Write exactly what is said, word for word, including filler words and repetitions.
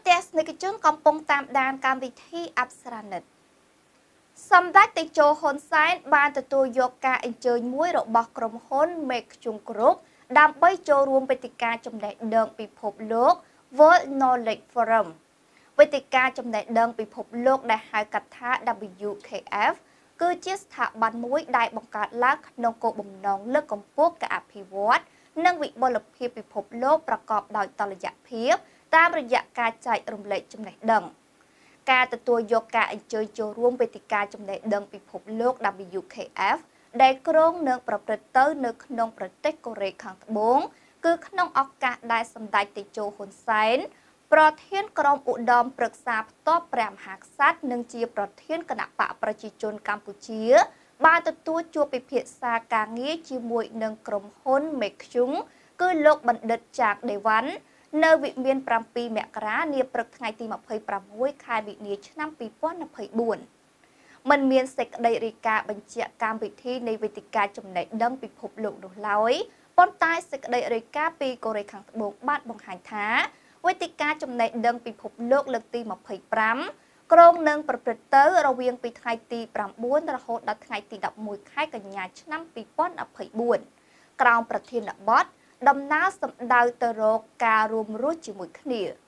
ទស្សនិកជនកំពុងតាមដានកម្មវិធីអប្សរានិតសម្ដេចតេជោហ៊ុនសែនបានទទួលយកការអញ្ជើញមួយរបស់ក្រុមហ៊ុន Make ខ្ជុងគ្រប់ដើម្បីចូលរួមវេទិកាចំណេះដឹងពិភពលោក World Knowledge Forum វេទិកាចំណេះដឹងពិភពលោកដែលហៅកាត់ថា W K F គឺជាស្ថាប័នមួយដែលបង្កើតឡើងក្នុងគោលបំណងលើកកម្ពស់ការអភិវឌ្ឍនិងវិបុលភាពពិភពលោកប្រកបដោយតុល្យភាពតាមរយៈការចែករំលែកចំណេះដឹងការទទួលយកការអញ្ជើញចូលរួមវេទិកាចំណេះដឹងពិភពលោក W K F ដែលក្រុងនឹងប្រព្រឹត្តទៅនៅក្នុងប្រទេសកូរ៉េខាងត្បូងគឺក្នុងឱកាសដែលសម្ដេចតេជោហ៊ុនសែនប្រធានក្រុមឧត្តមប្រឹក្សាផ្ទាល់ព្រះមហាក្សត្រនិងជាប្រធានគណៈបកប្រជាជនកម្ពុជាបានទទួលជួបពិភាក្សាការងារជាមួយនឹងក្រុមហ៊ុន Make ខ្ជុងគឺលោកបណ្ឌិតចាកដេវ៉ាន់នៅវិមានប្រាំពីរមករានាព្រឹកថ្ងៃទីម្ភៃប្រាំមួយខែវិនាឆ្នាំពីរពាន់ម្ភៃបួនมันមានសេចក្តីរាយការណ៍បញ្ជាក់កម្មវិធីនៃវេទិកាចំណេះដឹងពិភពលោកនោះឡើយប៉ុន្តែសេចក្តីរាយការណ៍ពីកូរ៉េខាងត្បូងបានបង្ហាញថាវេទិកាចំណេះដឹងពិភពលោកលើកទីម្ភៃប្រាំក្រុងនឹងប្រព្រឹត្តទៅរវាងពីថ្ងៃទីប្រាំបួនរហូតដល់ថ្ងៃទីដប់មួយខែកញ្ញាឆ្នាំពីរពាន់ម្ភៃបួនក្រោមប្រធានបទដំណើរសម្ដៅទៅរកការរួមរស់ជាមួយគ្នា